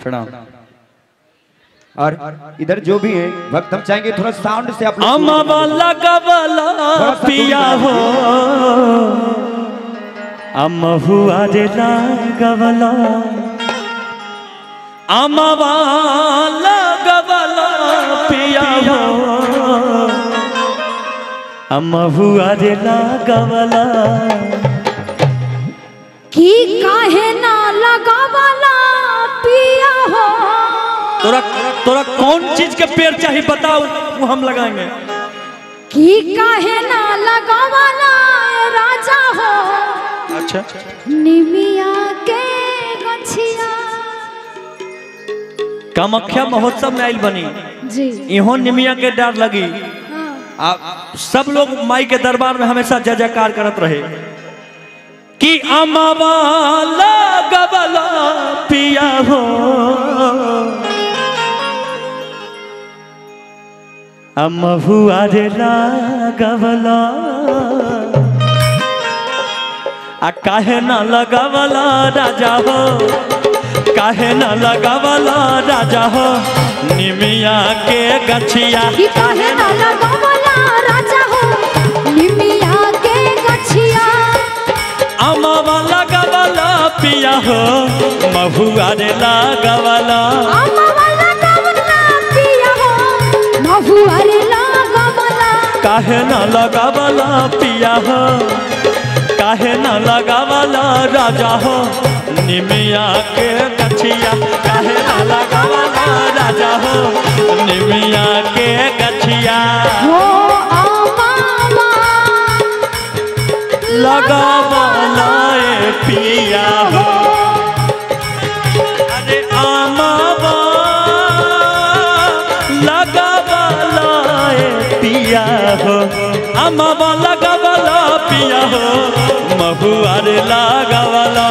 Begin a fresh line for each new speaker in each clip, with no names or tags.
प्रणाम। और इधर जो भी है भक्त हम चाहेंगे थोड़ा साउंड से आप
अम्मा वाला गवाला पिया हो अम्मा हुआ रे ला गवाला अम्मा वाला गवाला पिया हो अम्मा हुआ रे ला गवाला
की काहे ना लगावाला पिया हो।
तोरा तोरा कौन चीज के पेड़ चाहिए बताओ वो हम लगाएंगे।
की काहे ना लगावाला राजा हो।
अच्छा
निमिया के गछिया
कामाख्या महोत्सव में आइल बनी
जी
इहो निमिया के डर लगी।
हाँ।
आप सब लोग माई के दरबार में हमेशा जय जयकार करत रहे कि अम्मा वाला गवाला पिया हो अम्मा हुआ रे ला गवाला आ काहे ना लगावला राजा हो काहे ना लगावला राजा हो निमिया के गछिया
की काहे ना लगावाला राजा हो निमिया के गछिया
अम्मा वाला गवाला पिया हो महुआ रे लगावला
अम्मा वाला गवाला पिया हो महुआ रे लगावला
काहे ना लगावला पिया हो काहे न लगावला राजा हो निमिया के गछिया काहे न लगावला राजा हो निमिया के गछिया
हो आमा
लगावला ए पिया हो अरे आमावा लगावला ए पिया हो आमावा लगावला पिया हो महुआ रे लगावला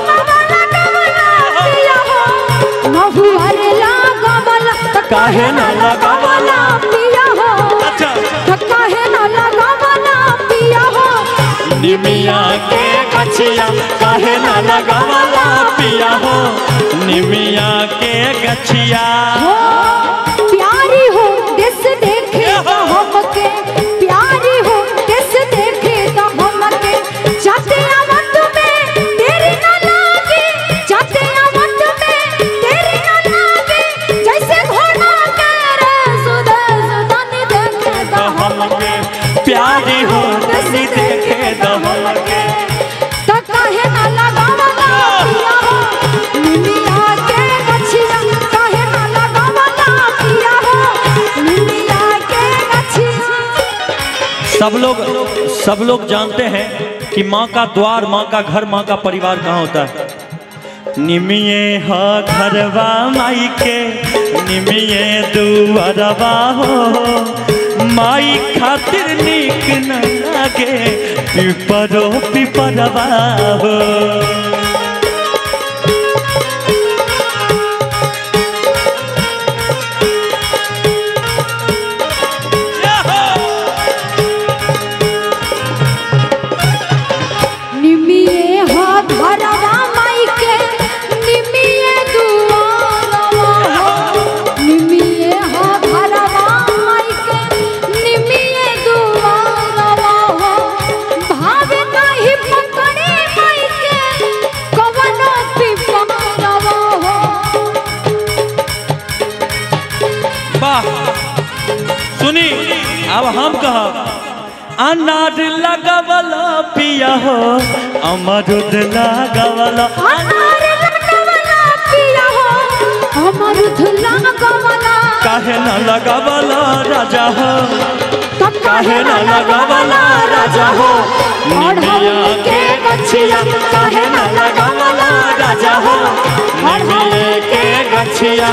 महुआ रे लगावला
काहे न लगावला
पिया हो
अच्छा
काहे न लगावला पिया हो
निमिया के गछिया काहे न लगावला पिया हो निमिया के गछिया
हो प्यारी हो देश देखे हमके प्यारी हो देश देखे हमके जाते आवत में तेरी ना लागे जाते आवत में तेरी ना लागे जैसे घोड़ा के रे सुदा सुदानी देखे
हमके प्यारी हो दसी देखे हमके
त काहे ना लगावला पिया हो निमिया के गछिया काहे ना लगावला पिया हो निमिया के गछिया।
सब लोग जानते हैं कि माँ का द्वार माँ का घर माँ का परिवार कहाँ होता है। निमिये हा घरवा माई के निमिये दुआरवा हो माई खातिर नीक न लागे पिपरो पिपरवा हो
निमिये हा घरवा माई के निमिये दुआरवा हो निमिये हा घरवा माई के निमिये दुआरवा हो भावे नाही पकड़े माई के कवनो पिपरवा हो।
वाह सुनी अब हम कहा अनार लगावला पिया हो अमरुद लगावला
अनार लगावला पिया हो अमरुद लगावला
काहे न लगावला राजा हो
काहे
न लगावला राजा हो निमिया के गछिया काहे न लगावला राजा हो निमिया के गछिया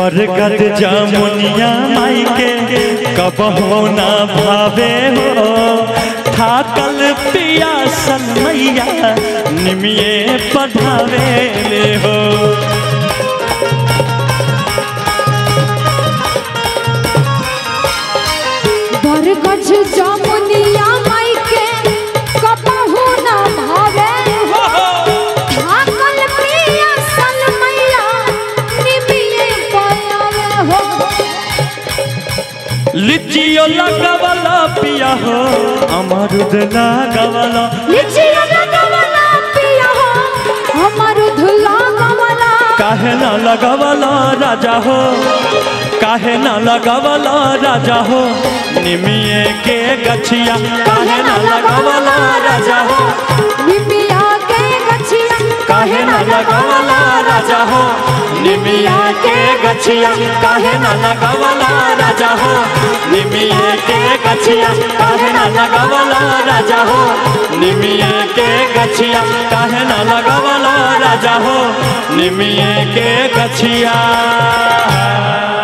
बरगद जामुनिया माई के कबहो ना भावे हो थाकल पियासल मैया निमिये पढ़ावे ले हो।
बरगद जामुनिया माई के कबहू ना भावे हो थाकल पियासल मैया निमिये पढ़ावे हो।
लिचियो लगावला पिया हो अमरुद लगावला
लिचियो लगावला पिया हो अमरुद लगावला
काहे ना लगावला राजा हो काहे ना लगावला राजा हो निमिये के गछिया काहे ना लगावला राजा हो
निमिया के गछिया
काहे ना लगावला राजा हो निमिया के गछिया काहे ना लगावला राजा हो निमिये के गछिया काहे ना लगावला राजा हो निमिये के गछिया काहे ना लगावला राजा हो निमिये के गछिया।